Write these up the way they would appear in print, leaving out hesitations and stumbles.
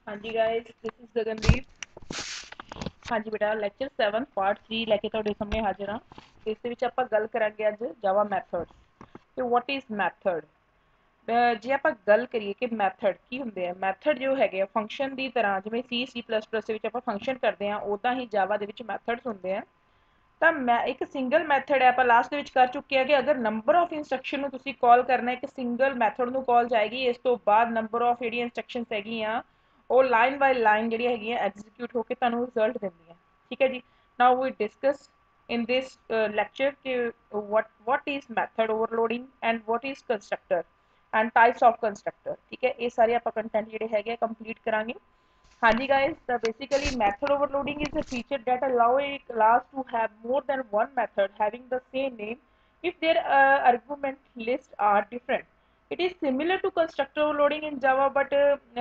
हाँ जी guys, this is Gagandeep. हाँ जी बेटा, ਲੈਕਚਰ 7 ਪਾਰਟ 3 ਲੈ ਕੇ ਤੁਹਾਡੇ ਸਾਹਮਣੇ ਹਾਜ਼ਰ ਹਾਂ। ਇਸ ਦੇ ਵਿੱਚ ਆਪਾਂ ਗੱਲ ਕਰਾਂਗੇ ਅੱਜ ਜਾਵਾ ਮੈਥਡਸ ਤੇ ਵਾਟ ਇਜ਼ ਮੈਥਡ। ਜੇ ਆਪਾਂ ਗੱਲ ਕਰੀਏ ਕਿ ਮੈਥਡ ਕੀ ਹੁੰਦੇ ਆ, ਮੈਥਡ ਜੋ ਹੈਗੇ ਆ ਫੰਕਸ਼ਨ ਦੀ ਤਰ੍ਹਾਂ, ਜਿਵੇਂ C++ ਦੇ ਵਿੱਚ ਆਪਾਂ ਫੰਕਸ਼ਨ ਕਰਦੇ ਆ, ਉਦਾਂ ਹੀ ਜਾਵਾ ਦੇ ਵਿੱਚ ਮੈਥਡਸ ਹੁੰਦੇ ਆ। ਤਾਂ ਮੈਂ ਇੱਕ ਸਿੰਗਲ ਮੈਥਡ ਹੈ, ਆਪਾਂ ਲਾਸਟ ਦੇ ਵਿੱਚ ਕਰ ਚੁੱਕੇ ਆ ਕਿ ਅਗਰ ਨੰਬਰ ਆਫ ਇੰਸਟਰਕਸ਼ਨ ਨੂੰ ਤੁਸੀਂ ਕਾਲ ਕਰਨਾ, ਇੱਕ ਸਿੰਗਲ ਮੈਥਡ ਨੂੰ ਕਾਲ ਜਾਏਗੀ। ਇਸ ਤੋਂ ਬਾਅਦ ਨੰਬਰ ਆਫ ਜਿਹੜੀਆਂ ਇੰਸਟਰਕਸ਼ਨਸ ਹੈਗੀਆਂ ਉਹ ਲਾਈਨ ਬਾਈ ਲਾਈਨ ਜਿਹੜੀਆਂ ਹੈਗੀਆਂ ਐਗਜ਼ੀਕਿਊਟ ਹੋ ਕੇ ਤੁਹਾਨੂੰ ਰਿਜ਼ਲਟ ਦਿੰਦੀਆਂ। ਠੀਕ ਹੈ ਜੀ। Now we discuss in this lecture कि what is method overloading and what is constructor and types of constructor। ठीक है, ये सारे आप कंटेंट ਜਿਹੜੇ ਹੈਗੇ ਕੰਪਲੀਟ ਕਰਾਂਗੇ। हाँ जी guys, basically method overloading is a feature that allow a class to have more than one method having the same name if their argument lists are different. It is similar to constructor overloading in Java, but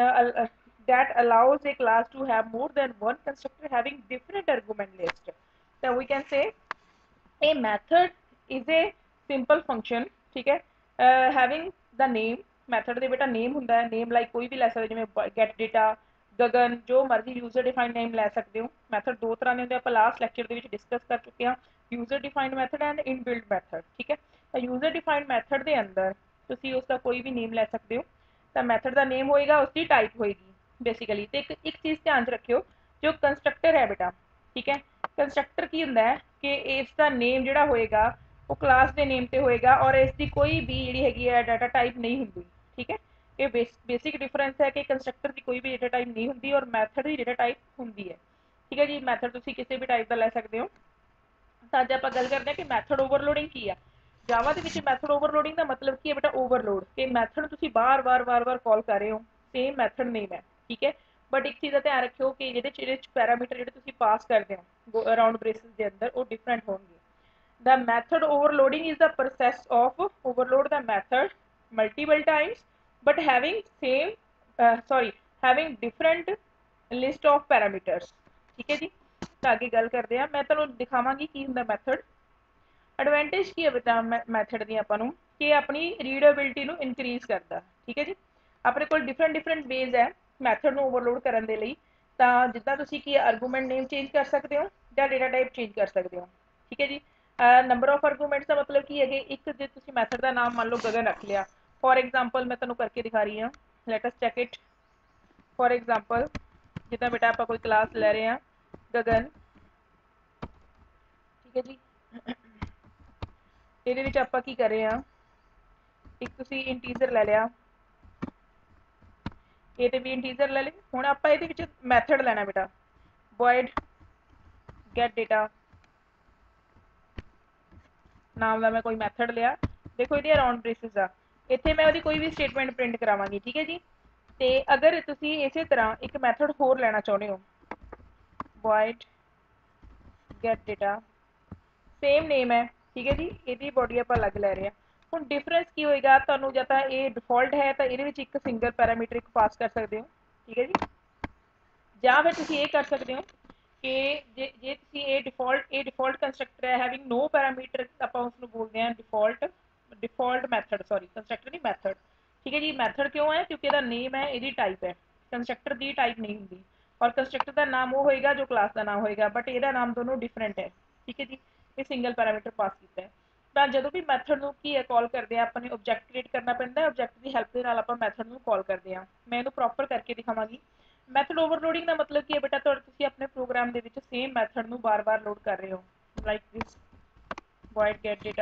that allows a class to have more than one constructor having different argument list. So we can say a method is a simple function, ठीक है, having the name। method ਦੇ ਬੇਟਾ name ਹੁੰਦਾ ਹੈ, name like ਕੋਈ ਵੀ ਲੈ ਸਕਦੇ, ਜਿਵੇਂ get data, ਗगन, ਜੋ ਮਰਜ਼ੀ यूजर डिफाइंड नेम ਲੈ ਸਕਦੇ ਹੋ। ਮੈਥਡ ਦੋ ਤਰ੍ਹਾਂ ਦੇ ਹੁੰਦੇ, ਆਪਾਂ ਲਾਸਟ ਲੈਕਚਰ ਦੇ ਵਿੱਚ ਡਿਸਕਸ ਕਰ ਚੁੱਕੇ ਹਾਂ, user defined method and inbuilt method. ਠੀਕ ਹੈ, ਤਾਂ यूजर डिफाइंड ਮੈਥਡ ਦੇ ਅੰਦਰ ਤੁਸੀਂ ਉਸ ਦਾ ਕੋਈ ਵੀ ਨੇਮ ਲੈ ਸਕਦੇ ਹੋ। ਤਾਂ ਮੈਥਡ ਦਾ ਨੇਮ ਹੋਏਗਾ, ਉਸ ਦੀ ਟਾਈਪ ਹੋਏਗੀ ਬੇਸਿਕਲੀ। ਤੇ ਇੱਕ ਚੀਜ਼ ਧਿਆਨ ਚ ਰੱਖਿਓ, ਜੋ ਕੰਸਟਰਕਟਰ ਹੈ ਬੇਟਾ, ਠੀਕ ਹੈ, ਕੰਸਟਰਕਟਰ ਕੀ ਹੁੰਦਾ ਹੈ ਕਿ ਇਸ ਦਾ ਨੇਮ ਜਿਹੜਾ ਹੋਏਗਾ ਉਹ ਕਲਾਸ ਦੇ ਨੇਮ ਤੇ ਹੋਏਗਾ, ਔਰ ਇਸ ਦੀ ਕੋਈ ਵੀ ਜਿਹੜੀ ਹੈਗੀ ਹੈ ਡਾਟਾ ਟਾਈਪ ਨਹੀਂ ਹੁੰਦੀ। ਠੀਕ ਹੈ, ਇਹ ਬੇਸਿਕ ਡਿਫਰੈਂਸ ਹੈ ਕਿ ਕੰਸਟਰਕਟਰ ਦੀ ਕੋਈ ਵੀ ਡਾਟਾ ਟਾਈਪ ਨਹੀਂ ਹੁੰਦੀ ਔਰ ਮੈਥਡ ਦੀ ਡਾਟਾ ਟਾਈਪ ਹੁੰਦੀ ਹੈ। ਠੀਕ ਹੈ ਜੀ, ਮੈਥਡ ਤੁਸੀਂ ਕਿਸੇ ਵੀ ਟਾਈਪ ਦਾ ਲੈ ਸਕਦੇ ਹੋ। ਤਾਂ ਅੱਜ ਆਪਾਂ ਗੱਲ ਕਰਦੇ ਹਾਂ ਕਿ ਮੈਥਡ ਓਵਰਲੋਡਿੰਗ ਕੀ ਆ। ਜਾਵਾ ਦੇ ਵਿੱਚ ਮੈਥਡ ਓਵਰਲੋਡਿੰਗ ਦਾ ਮਤਲਬ ਕੀ ਹੈ ਬੇਟਾ, ਓਵਰਲੋਡ, ਕਿ ਮੈਥਡ ਤੁਸੀਂ ਬਾਰ-ਬਾਰ ਕਾਲ ਕਰ ਰਹੇ ਹੋ, ਸੇਮ ਮੈਥਡ ਨੇਮ ਹੈ। ਠੀਕ ਹੈ, ਬਟ ਇੱਕ ਚੀਜ਼ ਦਾ ਧਿਆਨ ਰੱਖਿਓ ਕਿ ਜਿਹਦੇ ਪੈਰਾਮੀਟਰ ਜਿਹੜੇ ਤੁਸੀਂ ਪਾਸ ਕਰਦੇ ਹੋ ਅਰਾਊਂਡ ਬ੍ਰੇਸਿਸ ਦੇ ਅੰਦਰ, ਉਹ ਡਿਫਰੈਂਟ ਹੋਣਗੇ। The method overloading is the process of overload the method multiple times but having different list of parameters। ठीक है जी, ਤਾਂ ਅੱਗੇ ਗੱਲ ਕਰਦੇ ਆ। ਮੈਂ ਤੁਹਾਨੂੰ ਦਿਖਾਵਾਂਗੀ ਕੀ ਹੁੰਦਾ ਮੈਥਡ। ਐਡਵਾਂਟੇਜ ਕੀ ਹੈ ਬੇਟਾ ਮੈਥਡ ਦੀ ਆਪਾਂ ਨੂੰ, ਕਿ ਆਪਣੀ ਰੀਡੇਬਿਲਿਟੀ ਨੂੰ ਇਨਕਰੀਜ਼ ਕਰਦਾ। ਠੀਕ ਹੈ ਜੀ, ਆਪਣੇ ਕੋਲ ਡਿਫਰੈਂਟ ਵੇਜ਼ ਹੈ ਮੈਥਡ ਨੂੰ ਓਵਰਲੋਡ ਕਰਨ ਦੇ ਲਈ। ਤਾਂ ਜਿੱਦਾਂ ਤੁਸੀਂ ਕੀ ਆਰਗੂਮੈਂਟ ਨੇਮ ਚੇਂਜ ਕਰ ਸਕਦੇ ਹੋ ਜਾਂ ਡੇਟਾ ਟਾਈਪ ਚੇਂਜ ਕਰ ਸਕਦੇ ਹੋ। ਠੀਕ ਹੈ ਜੀ, ਨੰਬਰ ਆਫ ਆਰਗੂਮੈਂਟਸ ਦਾ ਮਤਲਬ ਕੀ ਹੈ ਕਿ ਇੱਕ ਜੇ ਤੁਸੀਂ ਮੈਥਡ ਦਾ ਨਾਮ ਮੰਨ ਲਓ ਗਗਨ ਰੱਖ ਲਿਆ, ਫੋਰ ਐਗਜ਼ਾਮਪਲ ਮੈਂ ਤੁਹਾਨੂੰ ਕਰਕੇ ਦਿਖਾ ਰਹੀ ਹਾਂ, let us check it. For example ਜਿੱਦਾਂ ਬੇਟਾ ਆਪਾਂ ਕੋਈ ਕਲਾਸ ਲੈ ਰਹੇ ਹਾਂ ਗਗਨ, ਠੀਕ ਹੈ ਜੀ, ਇਹਦੇ ਵਿੱਚ ਆਪਾਂ ਕੀ ਕਰ ਰਹੇ ਹਾਂ, ਇੱਕ ਤੁਸੀਂ ਇੰਟੀਜ਼ਰ ਲੈ ਲਿਆ, ਇਹਦੇ ਵੀ ਇੰਟੀਜ਼ਰ ਲੈ ਲਈ। ਹੁਣ ਆਪਾਂ ਇਹਦੇ ਵਿੱਚ ਮੈਥਡ ਲੈਣਾ ਬੇਟਾ, void get data ਨਾਮ ਦਾ ਮੈਂ ਕੋਈ ਮੈਥਡ ਲਿਆ। ਦੇਖੋ ਇਹਦੀ ਅਰਾਊਂਡ ਬ੍ਰੇਸਿਸ ਆ, ਇੱਥੇ ਮੈਂ ਉਹਦੀ ਕੋਈ ਵੀ ਸਟੇਟਮੈਂਟ ਪ੍ਰਿੰਟ ਕਰਾਵਾਂਗੀ। ਠੀਕ ਹੈ ਜੀ, ਤੇ ਅਗਰ ਤੁਸੀਂ ਇਸੇ ਤਰ੍ਹਾਂ ਇੱਕ ਮੈਥਡ ਹੋਰ ਲੈਣਾ ਚਾਹੁੰਦੇ ਹੋ, void get data, same name ਹੈ। ਠੀਕ ਹੈ ਜੀ, ਇਹਦੀ ਬੋਡੀ ਆਪਾਂ ਅਲੱਗ ਲੈ ਰਹੇ ਹਾਂ। ਹੁਣ ਡਿਫਰੈਂਸ ਕੀ ਹੋਏਗਾ ਤੁਹਾਨੂੰ, ਜਾਂ ਤਾਂ ਇਹ ਡਿਫਾਲਟ ਹੈ ਤਾਂ ਇਹਦੇ ਵਿੱਚ ਇੱਕ ਸਿੰਗਲ ਪੈਰਾਮੀਟਰ ਇੱਕ ਪਾਸ ਕਰ ਸਕਦੇ ਹੋ। ਠੀਕ ਹੈ ਜੀ, ਜਾਂ ਫਿਰ ਤੁਸੀਂ ਇਹ ਕਰ ਸਕਦੇ ਹੋ ਕਿ ਜੇ ਤੁਸੀਂ ਇਹ ਡਿਫਾਲਟ ਕੰਸਟਰਕਟਰ ਹੈ ਹੈਵਿੰਗ ਨੋ ਪੈਰਾਮੀਟਰ, ਆਪਾਂ ਉਸ ਨੂੰ ਬੋਲਦੇ ਹਾਂ ਡਿਫਾਲਟ ਮੈਥਡ, ਸੌਰੀ ਕੰਸਟਰਕਟਰ ਨਹੀਂ ਮੈਥਡ। ਠੀਕ ਹੈ ਜੀ, ਮੈਥਡ ਕਿਉਂ ਹੈ, ਕਿਉਂਕਿ ਇਹਦਾ ਨੇਮ ਹੈ, ਇਹਦੀ ਟਾਈਪ ਹੈ। ਕੰਸਟਰਕਟਰ ਦੀ ਟਾਈਪ ਨਹੀਂ ਹੁੰਦੀ, ਔਰ ਕੰਸਟਰਕਟਰ ਦਾ ਨਾਮ ਉਹ ਹੋਏਗਾ ਜੋ ਕਲਾਸ ਦਾ ਨਾਮ ਹੋਏਗਾ, ਬਟ ਇਹਦਾ ਨਾਮ ਦੋਨੋਂ ਡਿਫਰੈਂਟ ਹੈ। ਠੀਕ ਹੈ ਜੀ, ਇਹ ਸਿੰਗਲ ਪੈਰਾਮੀਟਰ ਪਾਸ ਕੀਤਾ ਹੈ। ਤਾਂ ਜਦੋਂ ਵੀ ਮੈਥਡ ਨੂੰ ਕੀ ਹੈ ਕਾਲ ਕਰਦੇ ਆ, ਆਪਾਂ ਨੇ ਆਬਜੈਕਟ ਕ੍ਰੀਏਟ ਕਰਨਾ ਪੈਂਦਾ ਹੈ, ਆਬਜੈਕਟ ਦੀ ਹੈਲਪ ਦੇ ਨਾਲ ਆਪਾਂ ਮੈਥਡ ਨੂੰ ਕਾਲ ਕਰਦੇ ਹਾਂ। ਮੈਂ ਇਹਨੂੰ ਪ੍ਰੋਪਰ ਕਰਕੇ ਦਿਖਾਵਾਂਗੀ। ਮੈਥਡ ਓਵਰਲੋਡਿੰਗ ਦਾ ਮਤਲਬ ਕੀ ਹੈ ਬੇਟਾ, ਤੁਸੀਂ ਆਪਣੇ ਪ੍ਰੋਗਰਾਮ ਦੇ ਵਿੱਚ ਸੇਮ ਮੈਥਡ ਨੂੰ ਬਾਰ-ਬਾਰ ਲੋਡ ਕਰ ਰਹੇ ਹੋ, like this void get data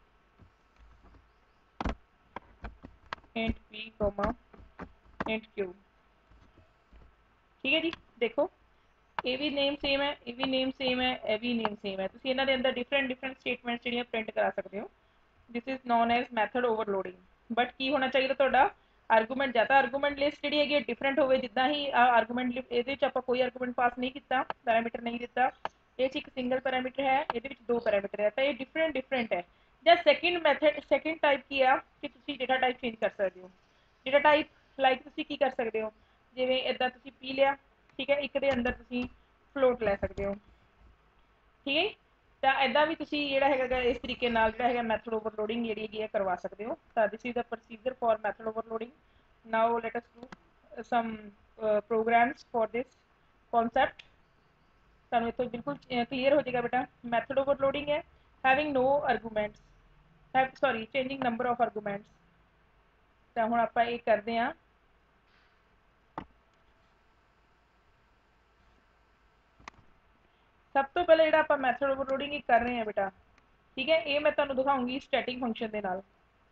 int p int q। ਠੀਕ ਹੈ ਜੀ, ਦੇਖੋ ਇਹ ਵੀ ਨੇਮ ਸੇਮ ਹੈ, ਇਹ ਵੀ ਨੇਮ ਸੇਮ ਹੈ, ਇਹ ਵੀ ਨੇਮ ਸੇਮ ਹੈ। ਤੁਸੀਂ ਇਹਨਾਂ ਦੇ ਅੰਦਰ ਡਿਫਰੈਂਟ ਸਟੇਟਮੈਂਟਸ ਜਿਹੜੀਆਂ ਪ੍ਰਿੰਟ ਕਰਾ ਸਕਦੇ ਹੋ। This is known as method overloading. But ਕੀ ਹੋਣਾ ਚਾਹੀਦਾ ਤੁਹਾਡਾ ਆਰਗੂਮੈਂਟ, ਜਾਂ ਤਾਂ ਆਰਗੂਮੈਂਟ ਲਿਸਟ ਜਿਹੜੀ ਹੈਗੀ ਡਿਫਰੈਂਟ ਹੋਵੇ, ਜਿੱਦਾਂ ਹੀ ਆਰਗੂਮੈਂਟ ਲਿਸਟ ਇਹਦੇ ਵਿੱਚ ਆਪਾਂ ਕੋਈ ਆਰਗੂਮੈਂਟ ਪਾਸ ਨਹੀਂ ਕੀਤਾ, ਪੈਰਾਮੀਟਰ ਨਹੀਂ ਦਿੱਤਾ, ਇਹ 'ਚ ਇੱਕ ਸਿੰਗਲ ਪੈਰਾਮੀਟਰ ਹੈ, ਇਹਦੇ ਵਿੱਚ ਦੋ ਪੈਰਾਮੀਟਰ ਹੈ, ਤਾਂ ਇਹ ਡਿਫਰੈਂਟ ਹੈ। ਜਾਂ ਸੈਕਿੰਡ ਟਾਈਪ ਕੀ ਆ ਕਿ ਤੁਸੀਂ ਡੇਟਾ ਟਾਈਪ ਚੇਂਜ ਕਰ ਸਕਦੇ ਹੋ। ਡੇਟਾ ਟਾਈਪ ਲਾਈਕ ਤੁਸੀਂ ਕੀ ਕਰ ਸਕਦੇ ਹੋ, ਜਿਵੇਂ ਇੱਦਾਂ ਤੁਸੀਂ ਪੀ ਲਿਆ, ਠੀਕ ਹੈ, ਇੱਕ ਦੇ ਅੰਦਰ ਤੁਸੀਂ ਫਲੋਟ ਲੈ ਸਕਦੇ ਹੋ। ਠੀਕ ਹੈ, ਤਾਂ ਇੱਦਾਂ ਵੀ ਤੁਸੀਂ ਜਿਹੜਾ ਹੈਗਾ ਇਸ ਤਰੀਕੇ ਨਾਲ ਜਿਹੜਾ ਹੈਗਾ ਮੈਥਡ ਓਵਰਲੋਡਿੰਗ ਜਿਹੜੀ ਹੈਗੀ ਹੈ ਕਰਵਾ ਸਕਦੇ ਹੋ। ਤਾਂ this is the procedure for method overloading. Now let us do some programs for this concept ਤੁਹਾਨੂੰ ਇੱਥੋਂ ਬਿਲਕੁਲ ਕਲੀਅਰ ਹੋ ਜਾਏਗਾ ਬੇਟਾ। ਮੈਥਡ ਓਵਰਲੋਡਿੰਗ ਹੈ having no arguments sorry changing number of arguments. ਤਾਂ ਹੁਣ ਆਪਾਂ ਇਹ ਕਰਦੇ ਹਾਂ। ਸਭ ਤੋਂ ਪਹਿਲਾਂ ਜਿਹੜਾ ਆਪਾਂ ਮੈਥਡ ਓਵਰਲੋਡਿੰਗ ਕਰ ਰਹੇ ਹਾਂ ਬੇਟਾ, ਠੀਕ ਹੈ, ਇਹ ਮੈਂ ਤੁਹਾਨੂੰ ਦਿਖਾਉਂਗੀ ਸਟੈਟਿਕ ਫੰਕਸ਼ਨ ਦੇ ਨਾਲ,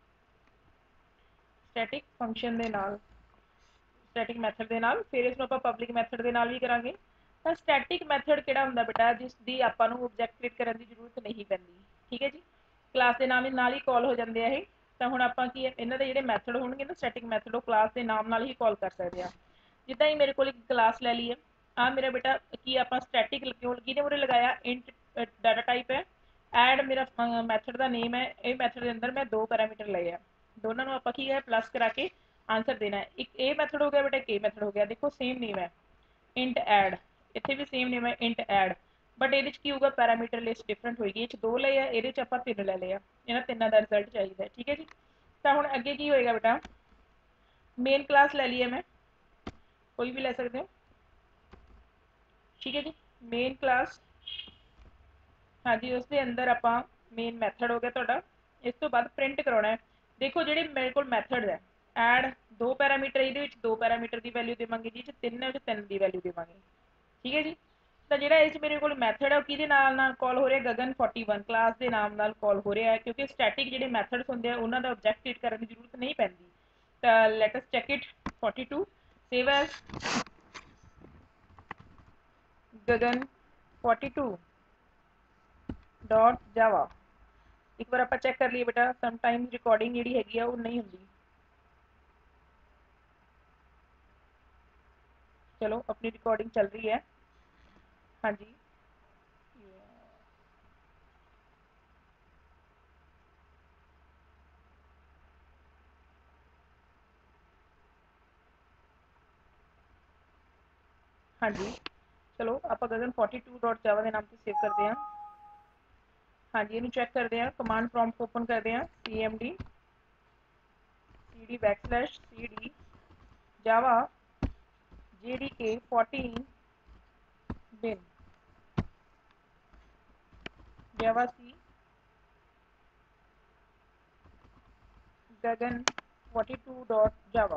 ਸਟੈਟਿਕ ਫੰਕਸ਼ਨ ਦੇ ਨਾਲ, ਸਟੈਟਿਕ ਮੈਥਡ ਦੇ ਨਾਲ। ਫਿਰ ਇਸ ਨੂੰ ਆਪਾਂ ਪਬਲਿਕ ਮੈਥਡ ਦੇ ਨਾਲ ਵੀ ਕਰਾਂਗੇ। ਤਾਂ ਸਟੈਟਿਕ ਮੈਥਡ ਕਿਹੜਾ ਹੁੰਦਾ ਬੇਟਾ, ਜਿਸ ਦੀ ਆਪਾਂ ਨੂੰ ਆਬਜੈਕਟ ਕ੍ਰੀਏਟ ਕਰਨ ਦੀ ਜ਼ਰੂਰਤ ਨਹੀਂ ਪੈਂਦੀ, ਠੀਕ ਹੈ ਜੀ। ਕਲਾਸ ਦੇ ਨਾਮ ਨਾਲ ਹੀ ਕਾਲ ਹੋ ਜਾਂਦੇ ਆ ਇਹ। ਤਾਂ ਹੁਣ ਆਪਾਂ ਕੀ ਇਹਨਾਂ ਦੇ ਜਿਹੜੇ ਮੈਥਡ ਹੋਣਗੇ ਨਾ ਸਟੈਟਿਕ ਮੈਥਡ, ਉਹ ਕਲਾਸ ਦੇ ਨਾਮ ਨਾਲ ਹੀ ਕਾਲ ਕਰ ਸਕਦੇ ਹਾਂ। ਜਿੱਦਾਂ ਹੀ ਮੇਰੇ ਕੋਲ ਇੱਕ ਕਲਾਸ ਲੈ ਲਈਏ, ਆ ਮੇਰਾ ਬੇਟਾ ਕੀ ਆਪਾਂ ਸਟੈਟਿਕ ਕਿਹਦੇ ਮੂਹਰੇ ਲਗਾਇਆ, ਇੰਟ ਡਾਟਾ ਟਾਈਪ ਹੈ, ਐਡ ਮੇਰਾ ਮੈਥਡ ਦਾ ਨੇਮ ਹੈ। ਇਹ ਮੈਥਡ ਦੇ ਅੰਦਰ ਮੈਂ 2 ਪੈਰਾਮੀਟਰ ਲਏ ਆ, ਦੋਨਾਂ ਨੂੰ ਆਪਾਂ ਕੀ ਹੈ ਪਲੱਸ ਕਰਾ ਕੇ आंसर देना है। एक ए मैथड हो गया बेटा, एक ए मैथड हो गया। देखो सेम नेम है इंट ऐड, इतने भी सेम नेम है इंट ऐड, बट ये की होगा पैरामीटर लिस्ट डिफरेंट होगी। ये 2 ले आ, ये आप 3 ले लिया, इन्होंने तीनों का रिजल्ट चाहिए, ठीक है जी। तो हम अगे की होएगा बेटा, मेन क्लास ले ली है मैं, कोई भी ले सकते हो, ठीक है जी। मेन क्लास, हाँ जी, उसके अंदर आप मेन मैथड हो गया थोड़ा। इस तो बाद प्रिंट करवाना है। देखो जो मेरे को मैथड है ऐड 2 पैरामीटर, ये 2 पैरामीटर की वैल्यू देवांगे जी, 3 है 3 की वैल्यू देवांगे, ठीक है जी। तो जो इस मेरे को मैथड है कि कॉल हो रहा है गगन 41 क्लास के नाम नाल कॉल हो रहा है, क्योंकि स्टैटिक जो मैथड्स होंगे उन्होंने ऑब्जेक्ट क्रिएट करने की जरूरत नहीं पैंती। तो let us check it 42 save as Gagan 42 dot java. एक बार आप चेक कर लिए बेटा, समटाइम्स रिकॉर्डिंग जी हैगी वो नहीं होंगी। चलो अपनी रिकॉर्डिंग चल रही है, हाँ जी। हाँ जी चलो आप गगन 42 डॉट जावा के नाम से सेव करते हैं। हाँ जी, इन्हें चेक करते हैं, कमांड प्रॉम्प्ट ओपन करते हैं, cmd cd java jdk 14 bin javac Gagan 42 dot java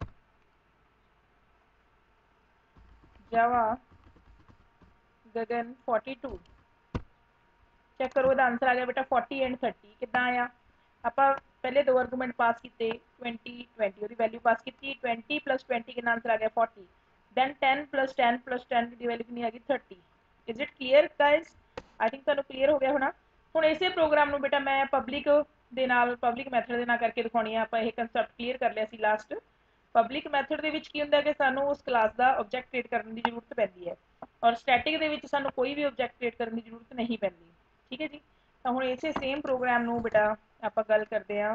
java Gagan 42। Check करो इसका आंसर आ गया बेटा 40 एंड 30। कितना आया, आप पहले 2 आर्गूमेंट पास किए 20 20 वो वैल्यू पास की 20 प्लस 20 कितना आंसर आ गया 40। दैन 10 प्लस 10 प्लस 10 की वैल्यू कितनी आ गई 30। Is it clear guys, I think तुहानू क्लीयर हो गया होना। हुण इसे प्रोग्राम नू बेटा मैं पब्लिक दे नाल पब्लिक मैथड दे नाल करके दिखाउणी आ। आपां इह कंसैप्ट क्लीयर कर लिया सी लास्ट। पब्लिक मैथड दे विच की हुंदा कि सानू उस क्लास का ऑब्जेक्ट क्रिएट करने की जरूरत पैंदी है, और स्टैटिक दे विच सानू कोई भी ऑब्जेक्ट क्रिएट करने की जरूरत नहीं पैंदी, ठीक है जी। तो हुण इसे सेम प्रोग्राम नू बेटा आपां गल करते हैं।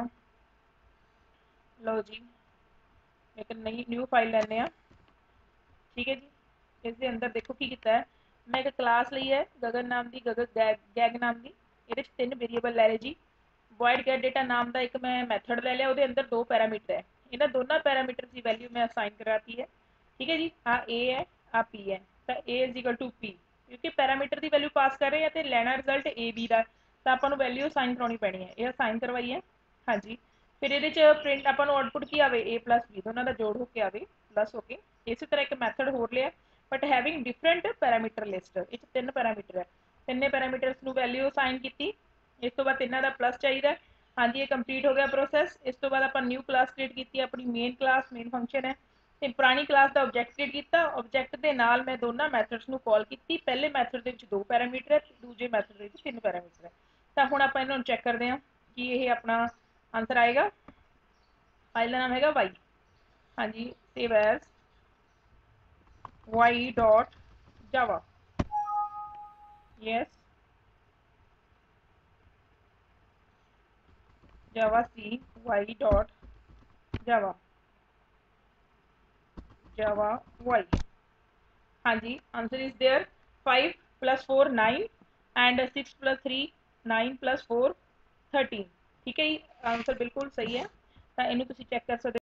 लो जी एक नई न्यू फाइल लैंदे आ, ठीक है जी। इस दे अंदर देखो की कीता है, मैं एक क्लास ली है गगन नाम की, गगन गैग नाम की। ये 3 वेरीएबल लै ले जी। वॉइड गेट डेटा नाम का एक मैं मैथड ले लिया, वो अंदर 2 पैरामीटर है, इन्होंने दोनों पैरामीटर की वैल्यू मैं असाइन कराती है, ठीक है जी। आ ए है आ पी है, तो A is equal to P, क्योंकि पैरामीटर की वैल्यू पास कर रहे हैं तो लैना रिजल्ट ए बी का, तो आपको वैल्यू असाइन करनी पैनी है, ये असाइन करवाई है, हाँ जी। फिर ये प्रिंट आपको आउटपुट की आए ए प्लस बी, दोनों का जोड़ होकर आए प्लस होके। इस तरह एक मैथड होर लिया but having different parameter list, ये 3 पैरामीटर है, 3 पैरामीटर्स वैल्यू असाइन की। इस तो बाद इन्हों का प्लस चाहिए, हाँ जी। ये कंप्लीट हो गया प्रोसैस। इस तो बाद आप न्यू क्लास क्रिएट की, अपनी मेन क्लास मेन फंक्शन है, तो पुरानी क्लास का ऑब्जेक्ट क्रिएट किया, ऑब्जेक्ट के नाल मैं दोनों मैथड्स को कॉल की। पहले मैथड के 2 पैरामीटर है, दूजे मैथड के 3 पैरामीटर है। तो हुण आप इन्होंने चेक करते हैं कि ये अपना आंसर आएगा। फाइल का नाम है वाई, हाँ जी। Save as Y dot java, yes javac Y dot java java Y, हाँ जी। Answer is there 5 plus 4 9 and 6 plus 3 9 plus 4 13, ठीक है जी। आंसर बिल्कुल सही है। तो इनू तुसीं चेक कर सकते